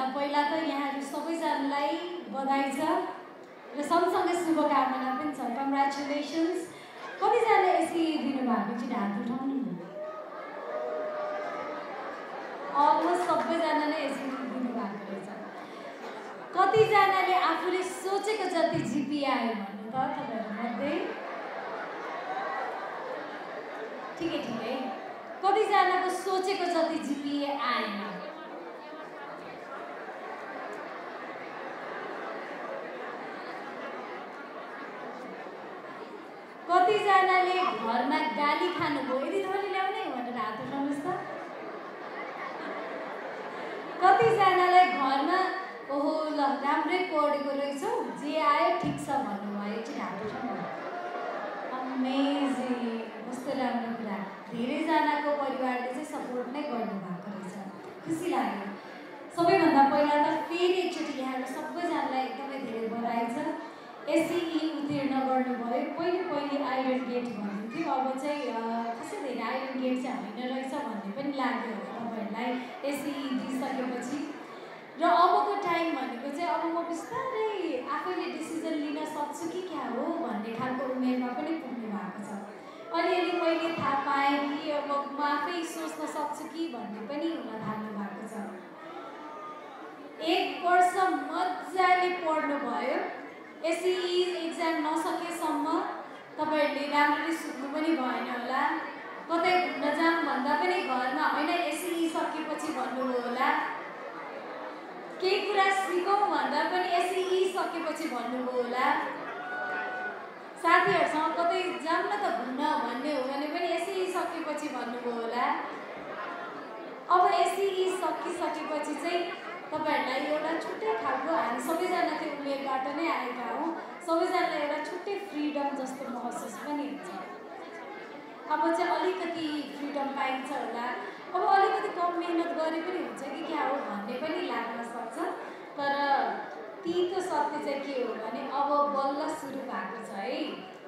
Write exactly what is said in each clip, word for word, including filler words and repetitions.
पहिला त यहाँहरू सबैजनालाई बधाई छ र सँगसँगै शुभकामना पनि छ। कङ्ग्रेचुलेसन्स। कतिजना एसी दिनुभएको चाहिँ हात उठाउनु। अलमोस्ट सबैजना नै एसी दिनुभएको रहेछ। कतिजनाले आफूले सोचेको जति जिपिए आयो भन्नु त तपाईँहरूमध्ये? ठिकै ठिकै। कतिजनाको सोचेको जति जिपिए आएन? कतिजनाले घरमा गाली खानुभयो? यदि तपाईँले ल्याउने भनेर हात उठाउनुहोस् त। कतिजनालाई घरमा ओहो ल राम्रै पढेको रहेछौ जे आयो ठिक छ भन्नुभयो चाहिँ हात उठाउनु। अमेजिङ, कस्तो राम्रो कुरा। धेरैजनाको परिवारले चाहिँ सपोर्ट नै गर्नुभएको रहेछ, खुसी लाग्यो। सबैभन्दा पहिला त फेरि एकचोटि यहाँहरू सबैजनालाई एकदमै धेरै बधाई छ। एसई उत्तीर्ण गर्नुभयो। पहिले पहिले आइरन गेट भन्नुहुन्थ्यो, अब चाहिँ खासै धेरै आइरन गेट चाहिँ होइन रहेछ भन्ने पनि लाग्यो होला तपाईँहरूलाई एसई दिइसकेपछि। र अबको टाइम भनेको चाहिँ अब म बिस्तारै आफैले डिसिजन लिन सक्छु कि क्या हो भन्ने खालको उमेरमा पनि पुग्नु भएको छ। अलिअलि मैले थाहा पाएँ कि अब म आफै सोच्न सक्छु कि भन्ने पनि हुन थाल्नु भएको छ। एक वर्ष मजाले पढ्नुभयो। एसई एक्जाम नसकेसम्म तपाईँहरूले राम्ररी सुत्नु पनि भएन होला। कतै घुम्न जाऊँ भन्दा पनि घरमा होइन एसई सकेपछि भन्नुभयो होला। केही कुरा सिकौँ भन्दा पनि एसई सकेपछि भन्नुभयो होला। साथीहरूसँग कतै जाऊँ न त घुम्न भन्ने हो भने पनि एसई सकेपछि भन्नुभयो होला। अब एसई सकिसकेपछि चाहिँ तपाईँहरूलाई एउटा छुट्टै खालको, हामी सबैजना त्यो उमेरबाट नै आएका हौँ, सबैजनालाई एउटा छुट्टै फ्रिडम जस्तो महसुस पनि हुन्छ। अब चाहिँ अलिकति फ्रिडम पाइन्छ होला। अब अलिकति कम मेहनत गरे पनि हुन्छ कि क्या हो भन्ने पनि लाग्न सक्छ। तर तितो सत्य चाहिँ के हो भने अब बल्ल सुरु भएको छ है।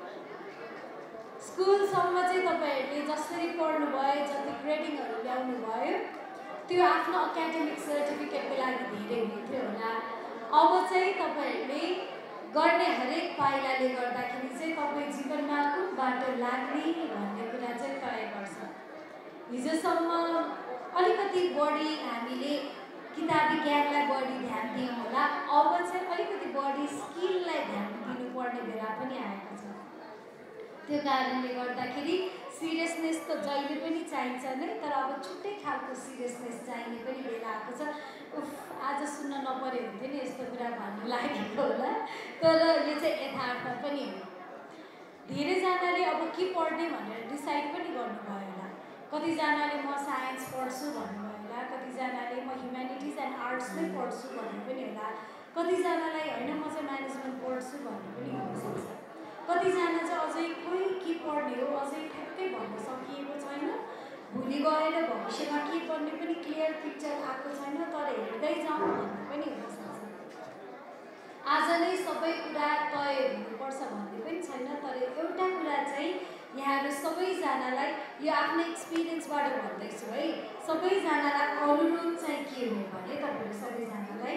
स्कुलसम्म चाहिँ तपाईँहरूले जसरी पढ्नुभयो, जति ग्रेडिङहरू ल्याउनु भयो त्यो आफ्नो एकाडेमिक सर्टिफिकेटको लागि धेरै हुन्थ्यो होला। अब चाहिँ तपाईँहरूले गर्ने हरेक पाइलाले गर्दाखेरि चाहिँ तपाईँ जीवनमा कुन बाटो लाग्ने भन्ने कुरा चाहिँ तय गर्छ। हिजोसम्म अलिकति बढी हामीले किताबी ज्ञानलाई बढी ध्यान दियौँ होला। अब चाहिँ अलिकति बढी स्किललाई ध्यान दिनुपर्ने बेला पनि आएको छ। त्यो कारणले गर्दाखेरि सिरियसनेस त जहिले पनि चाहिन्छ नै, तर अब छुट्टै खालको सिरियसनेस चाहिने पनि बेला आएको छ। उफ, आज सुन्न नपरे हुन्थ्यो नि यस्तो कुरा भन्नु लागेको होला, तर यो चाहिँ यथार्थ पनि हो। धेरैजनाले अब के पढ्ने भनेर डिसाइड पनि गर्नुभयो होला। कतिजनाले म साइन्स पढ्छु भन्नुभयो होला, कतिजनाले म ह्युम्यानिटिज एन्ड आर्ट्स नै पढ्छु भन्ने पनि होला, कतिजनालाई होइन म चाहिँ म्यानेजमेन्ट पढ्छु भन्ने पनि हुनसक्छ। कतिजना चाहिँ अझै खोइ के पढ्ने हो अझै ठ्याक्कै भन्न सकिएको छैन। भोलि गएर भविष्यमा के पढ्ने पनि क्लियर पिक्चर आएको छैन, तर हेर्दै जाउँ भन्ने पनि हुनसक्छ। आज नै सबै कुरा तय हुनुपर्छ भन्ने पनि छैन, तर एउटा कुरा चाहिँ यहाँहरू सबैजनालाई यो आफ्नो एक्सपिरियन्सबाट भन्दैछु है, सबैजनालाई अनुरोध चाहिँ के हो भने तपाईँहरू सबैजनालाई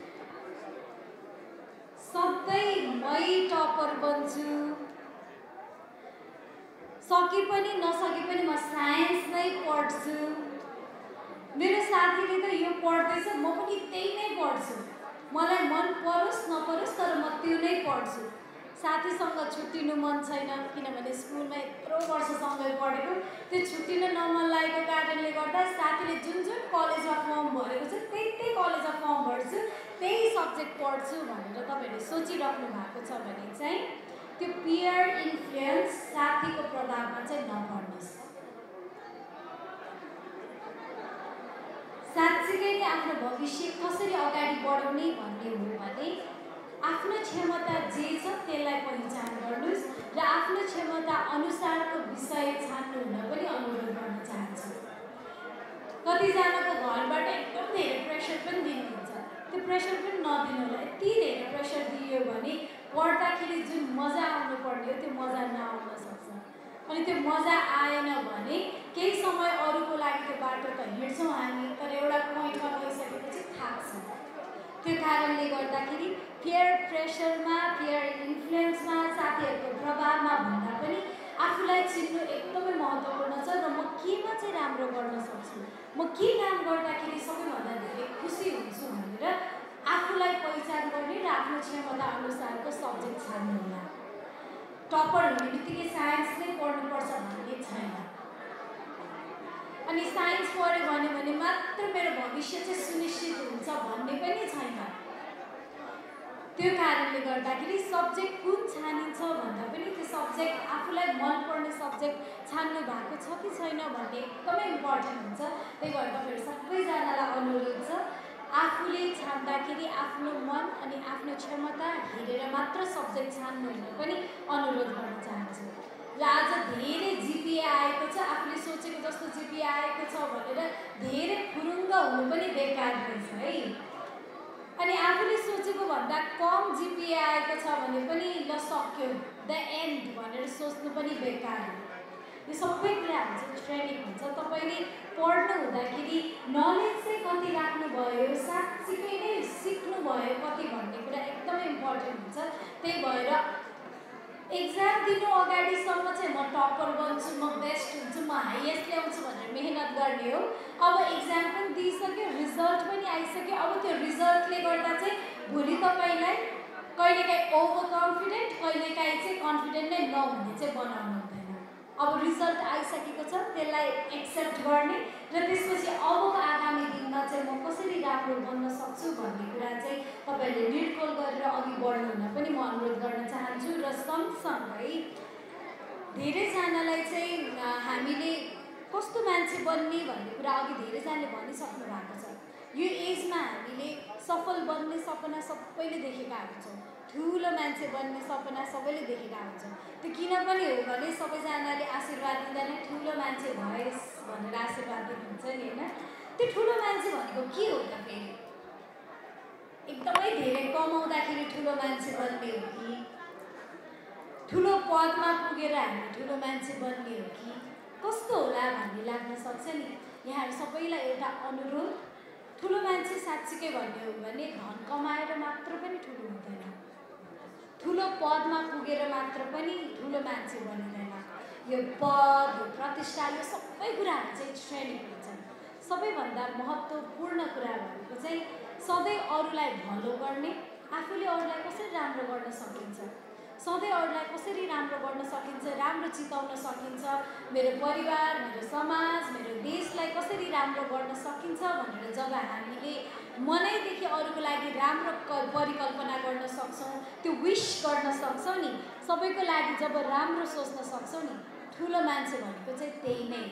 सधैँ मै टपर बन्छु, सके पनि नसके पनि म साइन्स नै पढ्छु, मेरो साथीले त यो पढ्दैछ म पनि त्यही नै पढ्छु, मलाई मन परोस् नपरोस् तर म त्यो नै पढ्छु। साथीसँग छुट्टिनु मन छैन किनभने स्कुलमा यत्रो वर्षसँगै पढेको, त्यो छुट्टिन नमन लागेको कारणले गर्दा साथीले जुन जुन कलेजमा फर्म भरेको छ त्यही त्यही कलेजमा फर्म भर्छु, त्यही सब्जेक्ट पढ्छु भनेर तपाईँहरूले सोचिराख्नु भएको छ भने चाहिँ त्यो पियर इन्फ्लुएन्स साथीको प्रभावमा चाहिँ नपर्नुहोस्। साँच्चीकै नै आफ्नो भविष्य कसरी अगाडि बढाउने भन्ने हो भने आफ्नो क्षमता जे छ त्यसलाई पहिचान गर्नुहोस् र आफ्नो क्षमता अनुसारको विषय छान्नु हुन पनि अनुरोध गर्न चाहन्छु। कतिजनाको घरबाट एकदम धेरै प्रेसर पनि दिनुहुन्छ, त्यो प्रेसर पनि नदिनु होला। यति धेरै प्रेसर दियो भने पढ्दाखेरि जुन मजा आउनुपर्ने हो त्यो मजा नआउन सक्छ। अनि त्यो मजा आएन भने केही समय अरूको लागि त्यो बाटो त हिँड्छौँ हामी, तर एउटा पोइन्टमा गइसकेपछि थाक्छ। त्यो कारणले गर्दाखेरि पियर प्रेसरमा पियर इन्फ्लुएन्समा साथीहरूको प्रभावमा भन्दा पनि आफूलाई चिन्नु एकदमै महत्त्वपूर्ण छ र म केमा चाहिँ राम्रो गर्न सक्छु, म के काम गर्दाखेरि सबैभन्दा धेरै खुसी हुन्छु भनेर आफूलाई पहिचान गर्ने र आफ्नो क्षमता अनुसारको सब्जेक्ट छान्नु होला। टपर हुने बित्तिकै साइन्स नै पढ्नुपर्छ भन्ने छैन। अनि साइन्स पढ्यो भने भने मात्र मेरो भविष्य चाहिँ सुनिश्चित हुन्छ भन्ने पनि छैन। त्यो कारणले गर्दाखेरि सब्जेक्ट कुन छानिन्छ भन्दा पनि त्यो सब्जेक्ट आफूलाई मनपर्ने सब्जेक्ट छान्नु भएको छ कि छैन भन्ने एकदमै इम्पोर्टेन्ट हुन्छ। त्यही भएर तपाईँहरू सबैजनालाई अनुरोध छ, आफूले छान्दाखेरि आफ्नो मन अनि आफ्नो क्षमता हेरेर मात्र सब्जेक्ट छान्नु हुन पनि अनुरोध गर्न चाहन्छु। र आज धेरै जिपिए आएको छ, आफूले सोचेको जस्तो जिपिए आएको छ भनेर धेरै फुरुङ्ग हुनु पनि बेकार रहेछ है। अनि आफूले सोचेको भन्दा कम जिपिए आएको छ भने पनि ल सक्यो द एन्ड भनेर सोच्नु पनि बेकार हो। यो सबै कुराहरू चाहिँ ट्रेनिङ हुन्छ। तपाईँले पढ्नु हुँदाखेरि नलेज चाहिँ कति राख्नुभयो, साँच्चीकै नै सिक्नुभयो कति भन्ने कुरा एकदमै इम्पोर्टेन्ट हुन्छ। त्यही भएर एक्जाम दिनु अगाडिसम्म चाहिँ म टपर बन्छु, म बेस्ट हुन्छु, म हाइएस्ट ल्याउँछु भनेर मेहनत गर्ने हो। अब एक्जाम पनि दिइसक्यो, रिजल्ट पनि आइसक्यो। अब त्यो रिजल्टले गर्दा चाहिँ भोलि तपाईँलाई कहिलेकाहीँ ओभर कन्फिडेन्ट, कहिलेकाहीँ चाहिँ कन्फिडेन्ट नै नहुने चाहिँ बनाउनु हुँदैन। अब रिजल्ट आइसकेको छ, त्यसलाई एक्सेप्ट गर्ने र त्यसपछि अबको आगामी दिनमा चाहिँ म कसरी राम्रो बन्न सक्छु भन्ने कुरा चाहिँ तपाईँहरूले निर्कोल गरेर अघि बढ्नु हुन पनि म अनुरोध गर्न चाहन्छु। र सँगसँगै धेरैजनालाई चाहिँ हामीले कस्तो मान्छे बन्ने भन्ने कुरा अघि धेरैजनाले भनिसक्नु भएको छ। यो एजमा हामीले सफल बन्ने सपना सबैले देखेका हुन्छौँ, ठुलो मान्छे बन्ने सपना सबैले देखेका हुन्छौँ। त्यो किन पनि हो भने सबैजनाले आशीर्वाद दिँदा नै ठुलो मान्छे भएस् भनेर आशीर्वाद दिनुहुन्छ नि होइन। त्यो ठुलो मान्छे भनेको के हो त फेरि? एकदमै धेरै कमाउँदाखेरि ठुलो मान्छे बन्ने हो कि ठुलो पदमा पुगेर हामी ठुलो मान्छे बन्ने हो कि कस्तो होला भन्ने लाग्न सक्छ नि। यहाँहरू सबैलाई एउटा अनुरोध, ठुलो मान्छे साँच्चीकै भन्ने हो भने धन कमाएर मात्र पनि ठुलो हुँदैन, ठुलो पदमा पुगेर मात्र पनि ठुलो मान्छे बनिँदैन। यो पद, यो प्रतिष्ठा, यो सबै कुराहरू चाहिँ ट्रेनिङ हुन्छन्। सबैभन्दा महत्त्वपूर्ण कुरा भनेको चाहिँ सधैँ अरूलाई भलो गर्ने, आफूले अरूलाई कसरी राम्रो गर्न सकिन्छ, सधैँ अरूलाई कसरी राम्रो गर्न सकिन्छ, राम्रो चिताउन सकिन्छ, मेरो परिवार, मेरो समाज, मेरो देशलाई कसरी राम्रो गर्न सकिन्छ भनेर जब हामीले मनैदेखि अरूको लागि राम्रो परिकल्पना गर्न सक्छौँ, त्यो विश गर्न सक्छौँ नि, सबैको लागि जब राम्रो सोच्न सक्छौँ नि, ठुलो मान्छे भनेको चाहिँ त्यही नै।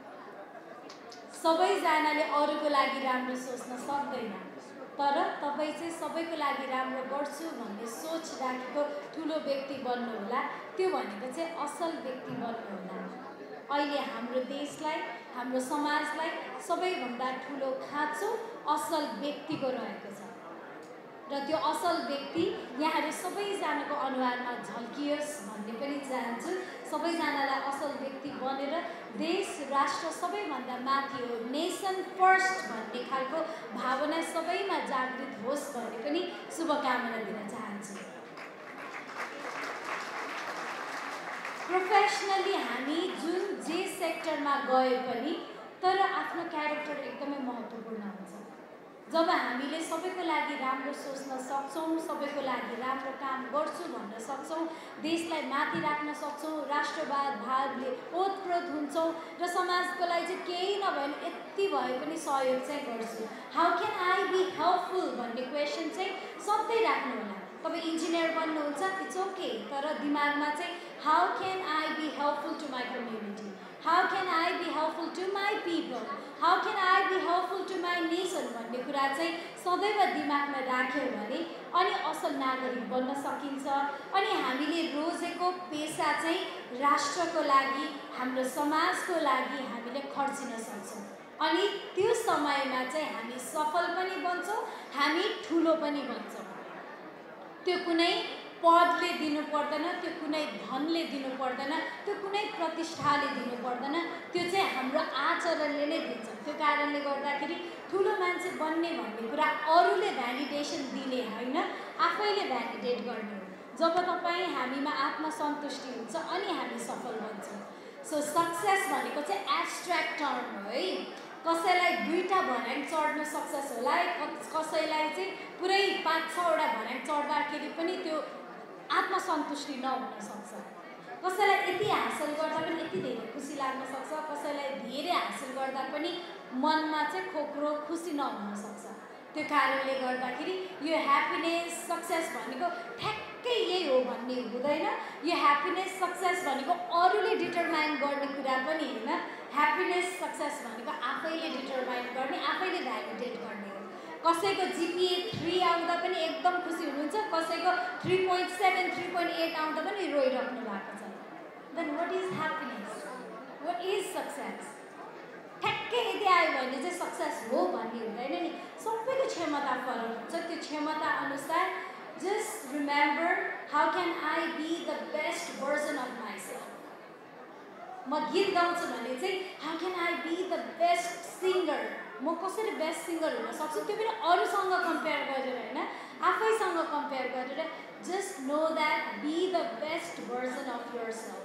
सबैजनाले अरूको लागि राम्रो सोच्न सक्दैन, तर तपाईँ चाहिँ सबैको लागि राम्रो गर्छु भन्ने सोच राखेको ठुलो व्यक्ति बन्नु होला। त्यो भनेको चाहिँ असल व्यक्ति बन्नु होला। अहिले हाम्रो देशलाई, हाम्रो समाजलाई सबैभन्दा ठुलो खाँचो असल व्यक्तिको रहेको छ र त्यो असल व्यक्ति यहाँहरू सबैजनाको अनुहारमा झल्कियोस् भन्ने पनि चाहन्छु। सबैजनालाई असल व्यक्ति बनेर देश, राष्ट्र सबैभन्दा माथि हो, नेसन फर्स्ट भन्ने खालको भावना सबैमा जागृत होस् भन्ने पनि शुभकामना दिन चाहन्छु। प्रोफेसनली हामी जुन जे सेक्टरमा गए पनि तर आफ्नो क्यारेक्टर एकदमै महत्त्वपूर्ण हुन्छ। जब हामीले सबैको लागि राम्रो सोच्न सक्छौँ, सबैको लागि राम्रो काम गर्छु भन्न सक्छौँ, देशलाई माथि राख्न सक्छौँ, राष्ट्रवाद भावले ओतप्रोत हुन्छौँ र समाजको लागि चाहिँ केही नभए पनि यति भए पनि सहयोग चाहिँ गर्छु। How can I be helpful भन्ने क्वेसन चाहिँ सधैँ राख्नु होला। तपाईँ इन्जिनियर बन्नुहुन्छ, इट्स ओके, तर दिमागमा चाहिँ how can I be helpful to my community, how can I be helpful to my people, how can I be helpful to my nation भन्ने कुरा चाहिँ सदैव दिमागमा राख्यो भने अनि असल नागरिक बन्न सकिन्छ। अनि हामीले रोजेको पेसा चाहिँ राष्ट्रको लागि, हाम्रो समाजको लागि हामीले खर्चिन सक्छौँ। अनि त्यो समयमा चाहिँ हामी सफल पनि बन्छौँ, हामी ठुलो पनि बन्छौँ। त्यो कुनै पदले दिनु पर्दैन, त्यो कुनै धनले दिनु पर्दैन, त्यो कुनै प्रतिष्ठाले दिनु पर्दैन, त्यो चाहिँ हाम्रो आचरणले नै दिन्छ। त्यो कारणले गर्दाखेरि ठुलो मान्छे बन्ने भन्ने कुरा अरूले भ्यालिडेसन दिने होइन, आफैले भ्यालिडेट गर्ने हो। जब तपाईँ हामीमा आत्मसन्तुष्टि हुन्छ अनि हामी सफल बन्छौँ। सो सक्सेस भनेको चाहिँ एब्स्ट्र्याक्ट टर्म हो है। कसैलाई दुईवटा भर्याङ चढ्न सक्सेस होला, कसैलाई चाहिँ पुरै पाँच छवटा भर्याङ चढ्दाखेरि पनि त्यो आत्मसन्तुष्टि नहुन सक्छ। कसैलाई यति हासिल गर्दा पनि यति धेरै खुसी लाग्न सक्छ, कसैलाई धेरै हासिल गर्दा पनि मनमा चाहिँ खोक्रो खुसी नहुन सक्छ। त्यो कारणले गर्दाखेरि यो ह्याप्पिनेस सक्सेस भनेको ठ्याक्कै यही हो भन्ने हुँदैन। यो ह्याप्पिनेस सक्सेस भनेको अरूले डिटरमाइन गर्ने कुरा पनि होइन। ह्याप्पिनेस सक्सेस भनेको आफैले डिटरमाइन गर्ने, आफैले भ्यालिडेट गर्ने हो। कसैको जिपिए थ्री आउँदा पनि एकदम खुसी हुनुहुन्छ, कसैको three point seven three point eight आउँदा पनि रोइराख्नु भएको छ। Then what is happiness, what is success? ठ्याक्कै यदि आयो भने चाहिँ सक्सेस हो भन्ने हुँदैन नि। सबैको क्षमता फरक हुन्छ, त्यो क्षमता अनुसार just remember how can I be the best version of myself. म गीत गाउँछु भने चाहिँ how can I be the best singer, म कसरी बेस्ट सिङ्गर हुन सक्छु, त्यो पनि अरूसँग कम्पेयर गरेर होइन, आफैसँग कम्पेयर गरेर just know that be the best version of yourself.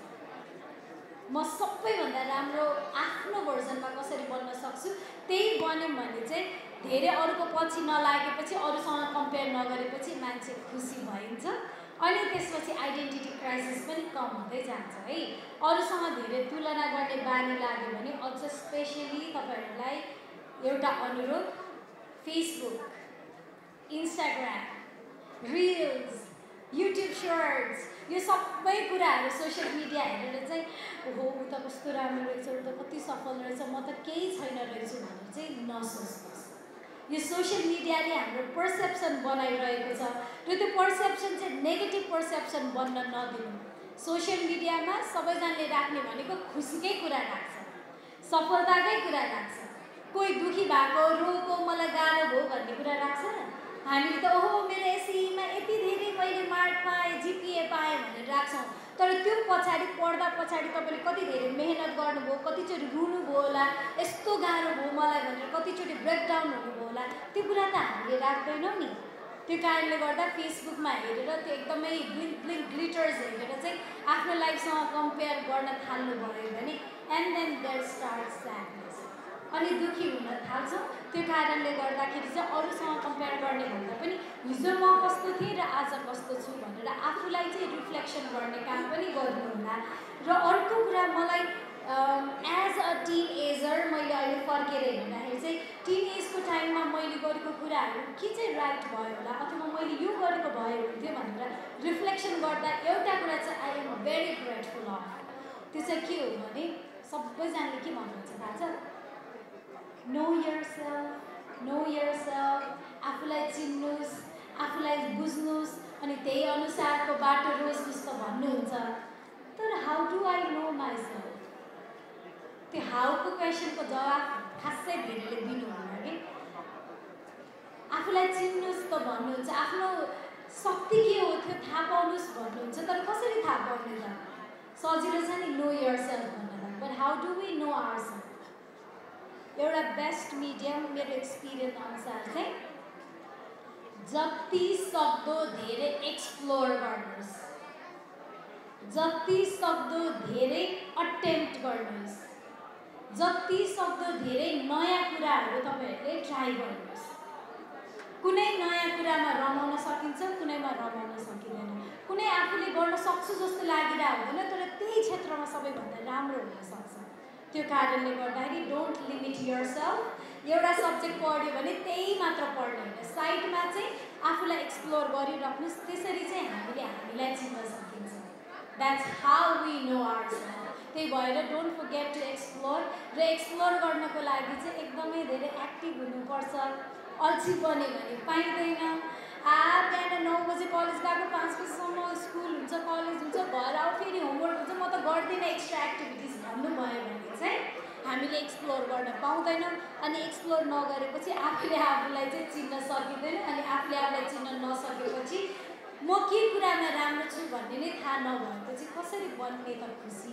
म सबैभन्दा राम्रो आफ्नो भर्जनमा कसरी बन्न सक्छु, त्यही बन्यौँ भने चाहिँ धेरै अरूको पछि नलागेपछि, अरूसँग कम्पेयर नगरेपछि मान्छे खुसी भइन्छ। अनि त्यसपछि आइडेन्टिटी क्राइसिस पनि कम हुँदै जान्छ है। अरूसँग धेरै तुलना गर्ने बानी लाग्यो भने अझ स्पेसली तपाईँहरूलाई एउटा अनुरोध, Facebook, Instagram, reels, YouTube shorts, यो सबै कुराहरू सोसियल मिडिया हेरेर चाहिँ ओहो ऊ त कस्तो राम्रो रहेछ, ऊ त कति सफल रहेछ, म त केही छैन रहेछु भनेर चाहिँ नसोच्नुहोस्। यो सोसियल मिडियाले हाम्रो पर्सेप्सन बनाइरहेको छ र त्यो पर्सेप्सन चाहिँ नेगेटिभ पर्सेप्सन बन्न नदिनु। सोसियल मिडियामा सबैजनाले राख्ने भनेको खुसीकै कुरा राख्छ, सफलताकै कुरा राख्छ। कोही दुखी भएको, रोको, मलाई गाह्रो भयो भन्ने कुरा राख्छ। हामीले त ओहो मेरो एसईमा यति धेरै मैले मार्क पाएँ, जिपिए पाएँ भनेर राख्छौँ। तर त्यो पछाडि पढ्दा पछाडि तपाईँले कति धेरै मेहनत गर्नुभयो, कतिचोटि रुनुभयो होला, यस्तो गाह्रो भयो मलाई भनेर कतिचोटि ब्रेकडाउन हुनुभयो होला, त्यो कुरा त हामीले राख्दैनौँ नि। त्यो कारणले गर्दा फेसबुकमा हेरेर त्यो एकदमै ब्लिङ्क ब्लिङ्क ग्लिटर्स हेरेर चाहिँ आफ्नो लाइफसँग कम्पेयर गर्न थाल्नुभयो भने and then there starts sadness, अनि दुखी हुन थाल्छौँ। त्यो कारणले गर्दाखेरि चाहिँ अरूसँग कम्पेयर गर्ने भन्दा पनि हिजो म कस्तो थिएँ र आज कस्तो छु भनेर आफूलाई चाहिँ रिफ्लेक्सन गर्ने काम पनि गर्नुहुन्न। र अर्को कुरा, मलाई एज अ टिन एजर मैले अहिले फर्केर हेर्दाखेरि चाहिँ टिन एजको टाइममा मैले गरेको कुराहरू के चाहिँ राइट भयो होला, अथवा मैले यो गरेको भए हुन्थ्यो भनेर रिफ्लेक्सन गर्दा एउटा कुरा चाहिँ I am very grateful of. त्यो चाहिँ के हो भने सबैजनाले के भन्नुहुन्छ थाहा छ? नो योरसेल्फ, नो योरसेल्फ, आफूलाई चिन्नुहोस्, आफूलाई बुझ्नुहोस्, अनि त्यही अनुसारको बाटो रोज्नुहोस् त भन्नुहुन्छ। तर how do I know myself? त्यो हाउको क्वेसनको जवाब खासै धेरैले दिनुहुन्न कि। आफूलाई चिन्नुहोस् त भन्नुहुन्छ, आफ्नो शक्ति के हो त्यो थाहा पाउनुहोस् भन्नुहुन्छ, तर कसरी थाहा पाउने त? सजिलो छ नि नो योरसेल्फ भन्नलाई, but how do we know ourselves? एउटा बेस्ट मिडियम मेरो एक्सपिरियन्स अनुसार चाहिँ जति सक्दो धेरै एक्सप्लोर गर्नुहोस्, जति सक्दो धेरै अटेम्प्ट गर्नुहोस्, जति सक्दो धेरै नयाँ कुराहरू तपाईँहरूले ट्राई गर्नुहोस्। कुनै नयाँ कुरामा रमाउन सकिन्छ, कुनैमा रमाउन सकिँदैन। कुनै आफूले गर्न सक्छु जस्तो लागिरहेको हुँदैन, तर त्यही क्षेत्रमा सबैभन्दा राम्रो हुनसक्छ। त्यो कारणले गर्दाखेरि डोन्ट लिमिट योरसेल्फ। एउटा सब्जेक्ट पढ्यो भने त्यही मात्र पढ्ने होइन, साइडमा चाहिँ आफूलाई एक्सप्लोर गरिराख्नुहोस्। त्यसरी चाहिँ हामीले हामीलाई चिन्न सकिन्छ। That's how we know ourselves. त्यही भएर डोन्ट फर्गेट टु एक्सप्लोर। र एक्सप्लोर गर्नको लागि चाहिँ एकदमै धेरै एक्टिभ हुनुपर्छ। अल्छी बन्यो भने पाइँदैन। आ बिहान नौ बजे कलेज गएको, पाँच बजीसम्म स्कुल हुन्छ, कलेज हुन्छ, घर आऊ फेरि होमवर्क हुन्छ, म त गर्दिनँ एक्स्ट्रा एक्टिभिटिज भन्नुभयो भने चाहिँ हामीले एक्सप्लोर गर्न पाउँदैनौँ। अनि एक्सप्लोर नगरेपछि आफूले आफूलाई चाहिँ चिन्न सकिँदैन, अनि आफूले आफूलाई चिन्न नसकेपछि म के कुरामा राम्रो छु भन्ने नै थाहा नभएपछि कसरी बन्ने त खुसी।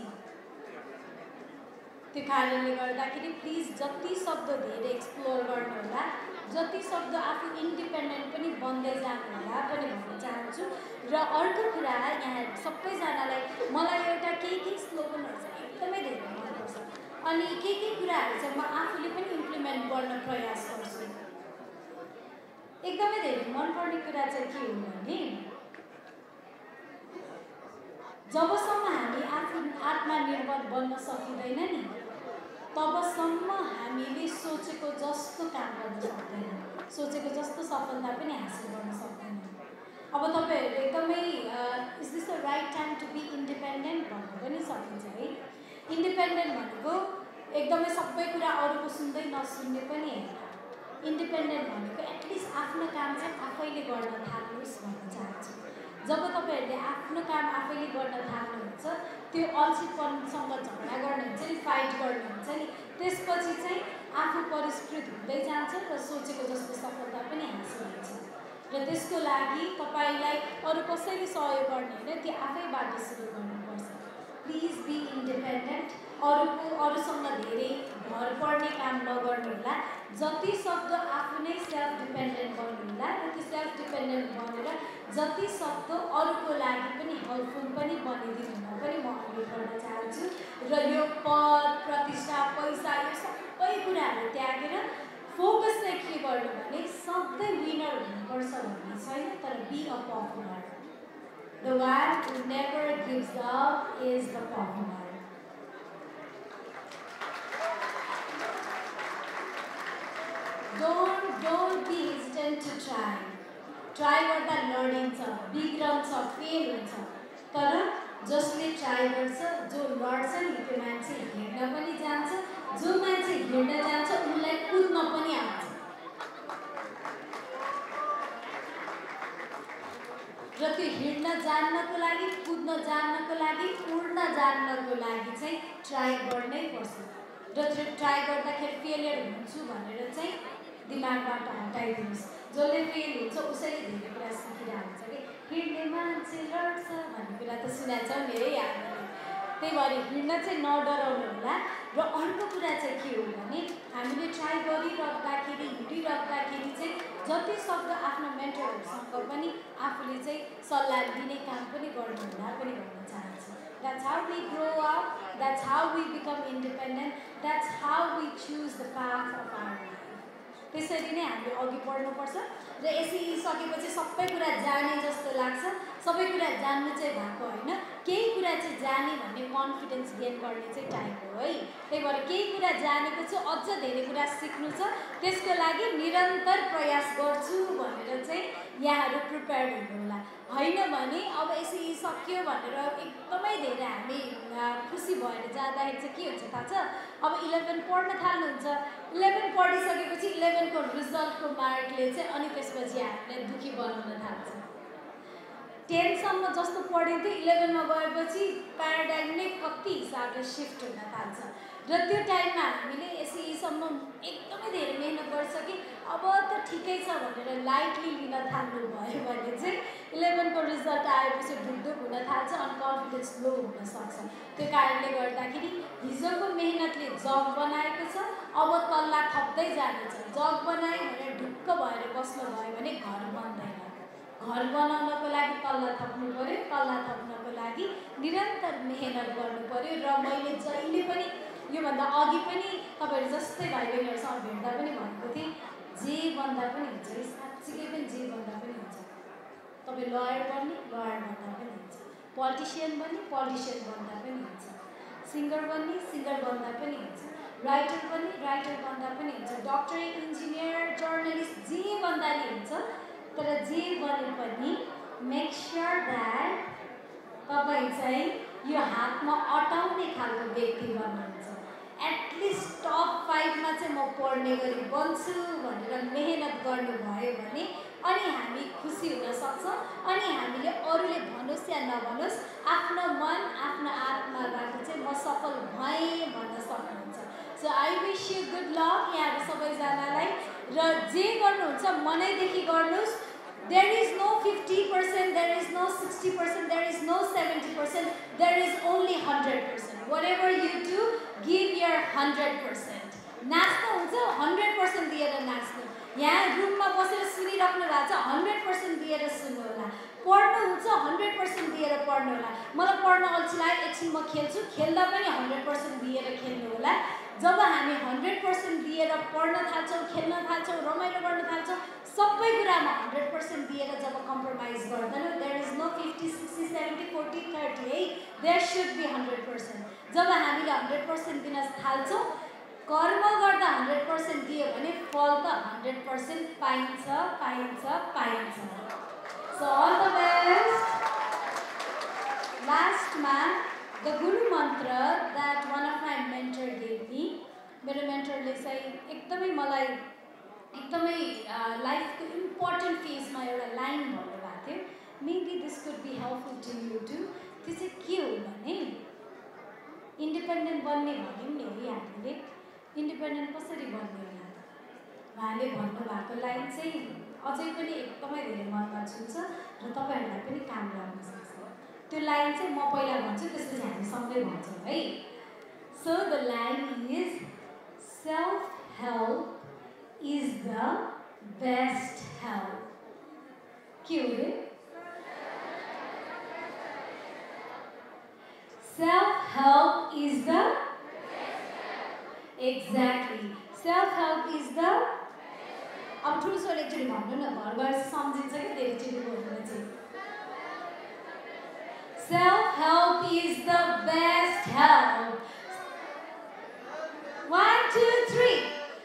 त्यो कारणले गर्दाखेरि प्लिज जति सक्दो धेरै एक्सप्लोर गर्नुहोला, जति सक्दो आफू इन्डिपेन्डेन्ट पनि बन्दै जानुहोला पनि भन्न चाहन्छु। र अर्को कुरा यहाँ सबैजनालाई मलाई एउटा केही केही स्लोगनहरू चाहिँ एकदमै धेरै मनपर्छ अनि के के कुराहरू चाहिँ म आफूले पनि इम्प्लिमेन्ट गर्न प्रयास गर्छु। एकदमै धेरै मनपर्ने कुरा चाहिँ के हो भने जबसम्म हामी आफू आत्मनिर्भर बन्न सकिँदैन नि तबसम्म हामीले सोचेको जस्तो काम गर्न सक्दैनौँ, सोचेको जस्तो सफलता पनि हासिल गर्न सक्दैनौँ। अब तपाईँहरूले एकदमै is this the right time to be independent भन्न पनि सकिन्छ है। इन्डिपेन्डेन्ट भनेको एकदमै सबै कुरा अरूको सुन्दै नसुन्ने पनि होइन। इन्डिपेन्डेन्ट भनेको एटलिस्ट आफ्नो काम चाहिँ आफैले गर्न थाल्नुहोस् भन्न चाहन्छु। जब तपाईँहरूले आफ्नो काम आफैले गर्न थाल्नुहुन्छ त्यो अल्छीपनसँग झगडा गर्नुहुन्छ नि, फाइट गर्नुहुन्छ नि, त्यसपछि चाहिँ आफू परिष्कृत हुँदै जान्छ र सोचेको जस्तो सफलता पनि हासिल हुन्छ। र त्यसको लागि तपाईँलाई अरू कसैले सहयोग गर्ने होइन, त्यो आफैबाट सुरु गर्नुपर्छ। Please be independent. अरूको अरूसँग धेरै भर पर्ने काम नगर्नुहोला, जति सक्दो आफू नै सेल्फ डिपेन्डेन्ट बन्नुहोला र त्यो सेल्फ डिपेन्डेन्ट बनेर जति सक्दो अरूको लागि पनि हेल्पफुल पनि बनिदिनु हुन पनि म अनुरोध गर्न चाहन्छु। र यो पद प्रतिष्ठा पैसा यो सबै कुराहरू त्यागेर फोकस चाहिँ के गर्नु भने सधैँ विनर हुनुपर्छ भन्ने छैन, तर be a popular. The one who never gives up is the popular. Don't don't be hesitant to try. Try गर्दा लडिन्छ, बिग्रन्छ, फेल हुन्छ, तर जसले ट्राई गर्छ, जो लड्छ नि त्यो मान्छे हिँड्न पनि जान्छ, जो मान्छे हिँड्न जान्छ उनलाई कुद्न पनि आउँछ। र त्यो हिँड्न जान्नको लागि, कुद्न जान्नको लागि, उड्न जान्नको लागि चाहिँ ट्राई गर्नै पर्छ। र त्यो ट्राई गर्दाखेरि फेलियर हुन्छु भनेर चाहिँ दिमागबाट हटाइदिनुहोस्। जसले फेल हुन्छ उसैले धेरै कुरा सिकिरहेको हुन्छ कि हिँड्ने मान्छे लड्छ भन्ने कुरा त सुनेको छ मेरै यादमा। त्यही भएर हिँड्न चाहिँ नडराउनु होला। र अर्को कुरा चाहिँ के हो भने हामीले ट्राई गरिराख्दाखेरि हिँडिराख्दाखेरि चाहिँ जति सक्दो आफ्नो मेन्टरहरूसँग पनि आफूले चाहिँ सल्लाह दिने काम पनि गर्नु होला पनि भन्न चाहन्छु। That's how we grow up, that's how we become independent, that's how we choose the path of our life. त्यसरी नै हामीले अघि बढ्नुपर्छ। र यसिसकेपछि सबै कुरा जाने जस्तो लाग्छ, सबै कुरा जान्नु चाहिँ भएको होइन, केही कुरा चाहिँ जाने भन्ने कन्फिडेन्स गेन गर्ने चाहिँ टाइम हो है। त्यही भएर केही कुरा जानेको छु, अझ धेरै कुरा सिक्नु छ, त्यसको लागि निरन्तर प्रयास गर्छु भनेर चाहिँ यहाँहरू प्रिपेयर्ड हुनु होला। होइन भने अब यसरी सक्यो भनेर एकदमै धेरै हामी खुसी भएर जाँदाखेरि चाहिँ के हुन्छ थाहा छ, अब इलेभेन पढ्न थाल्नुहुन्छ, इलेभेन पढिसकेपछि इलेभेनको रिजल्टको मार्कले चाहिँ अनि त्यसपछि हामीलाई दुःखी बनाउन थाल्छ। टेनसम्म जस्तो पढिन्थ्यो इलेभेनमा गएपछि प्याराडाइम नै कति हिसाबले सिफ्ट हुन थाल्छ। र त्यो टाइममा हामीले यसैसम्म एकदमै धेरै मेहनत गर्छ कि अब त ठिकै छ भनेर लाइटली लिन थाल्नु भयो भने चाहिँ इलेभेनको रिजल्ट आएपछि ढुकढुक हुन थाल्छ अनि कन्फिडेन्स लो हुनसक्छ। त्यो कारणले गर्दाखेरि हिजोको मेहनतले जग बनाएको छ, अब तल्ला थप्दै जानेछ। जग बनायो भने ढुक्क भएर बस्नु भयो भने घर बन्दैन। घर बनाउनको लागि तल्ला थप्नु पर्यो, तल्ला थप्नको लागि निरन्तर मेहनत गर्नु पर्यो। र मैले जहिले पनि योभन्दा अघि पनि तपाईँहरू जस्तै भाइ बहिनीहरूसँग भेट्दा पनि भनेको थिएँ, जे बन्दा पनि हुन्छ, साँच्चीकै पनि जे बन्दा पनि हुन्छ। तपाईँ लयर बन्ने, लयर बन्दा पनि हुन्छ, पोलिटिसियन बन्ने, पोलिटिसियन बन्दा पनि हुन्छ, सिङ्गर बन्ने, सिङ्गर बन्दा पनि हुन्छ, राइटर बन्ने, राइटर बन्दा पनि हुन्छ, डक्टर, इन्जिनियर, जर्नलिस्ट जे बन्दा नि हुन्छ। तर जे बने पनि मेक स्योर द्याट तपाईँ चाहिँ यो हातमा अटाउने खालको व्यक्ति बन्नुहुन्छ। एटलिस्ट टप फाइभमा चाहिँ म पढ्ने गरी बन्छु भनेर मेहनत गर्नुभयो भने अनि हामी खुसी हुन सक्छौँ। अनि हामीले अरूले भनोस् या नभनोस् आफ्नो मन आफ्नो आत्माबाट चाहिँ म सफल भएँ भन्न सक्नुहुन्छ। So I wish you good luck यहाँहरू सबैजनालाई। र जे गर्नुहुन्छ मनैदेखि गर्नुहोस्, There is no fifty percent, there is no sixty percent, there is no seventy percent, there is only one hundred percent. Whatever you do, give your one hundred percent. नाच्नु हुन्छ one hundred percent दिएर नाच्नु. यहाँ रुममा बसेर सुनिराख्नु भएको छ one hundred percent दिएर सुन्नु होला. पढ्नु हुन्छ one hundred percent दिएर पढ्नु होला. मलाई पढ्न अल्छी लाग्यो एकछिन म खेल्छु, खेल्दा पनि one hundred percent दिएर खेल्नु होला. जब हामी one hundred percent दिएर पढ्न थाल्छौँ, खेल्न थाल्छौँ, रमाइलो गर्न थाल्छौँ, सबै कुरामा one hundred percent दिएर जब कम्प्रोमाइज गर्दैनौँ, there is no fifty, sixty, seventy, forty, thirty, है. There should be one hundred percent. जब हामीले one hundred percent दिन थाल्छौँ, कर्म गर्दा one hundred percent दियो भने फल त one hundred percent पाइन्छ, पाइन्छ, पाइन्छ. So all the best. Last man, the Guru mantra that one of my mentor gave me. मेरो मेन्टरले चाहिँ एकदमै मलाई एकदमै लाइफको इम्पोर्टेन्ट फेजमा एउटा लाइन भन्नुभएको थियो. Maybe this could be helpful to you too. त्यो चाहिँ के हो भने इन्डिपेन्डेन्ट बन्ने भन्यौँ नि है हामीले. इन्डिपेन्डेन्ट कसरी बन्ने होला त? उहाँले भन्नुभएको लाइन चाहिँ अझै पनि एकदमै धेरै मनमा छुन्छ र तपाईँहरूलाई पनि काम लाग्न सक्छ. त्यो लाइन चाहिँ म पहिला भन्छु, त्यसपछि हामी सँगै भन्छौँ है. So the line is, self-help is the best help. के हो रे? Self-help is the exactly. Self-help is the अब ठुलो स्वर एकचोटि भन्नु न, घर गएर सम्झिन्छ कि धेरैचोटि बोल्नु चाहिँ. Self-help is the best help. One, two, three.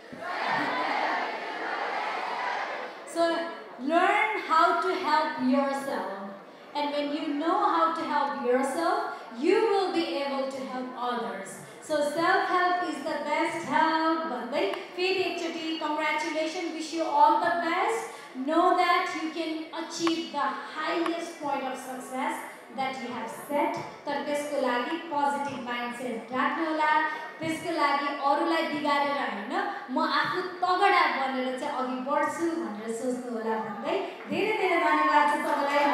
So learn how to help yourself. And when you know how to help yourself, you will be able to help others. So self-help is the best help. Bandai, फेरि एकचोटि congratulations, wish you all the best. Know that you can achieve the highest point of success that you have set. तर त्यसको लागि positive mindset राख्नु होला. त्यसको लागि अरूलाई बिगारेर हैन, म आफू तगडा बनेर चाहिँ अघि बढ्छु भनेर सोच्नु होला भन्दै धेरै धेरै धन्यवाद छ सबैलाई.